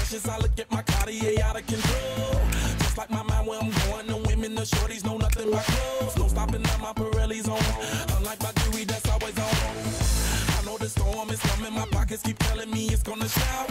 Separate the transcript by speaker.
Speaker 1: suspicious. I look at my Cartier out of control. Just like my mind where I'm going. The women, the shorties know nothing but clothes. No stopping at my Pirelli's on. Unlike my jewelry that's always on. I know the storm is coming. My pockets keep telling me it's gonna shower.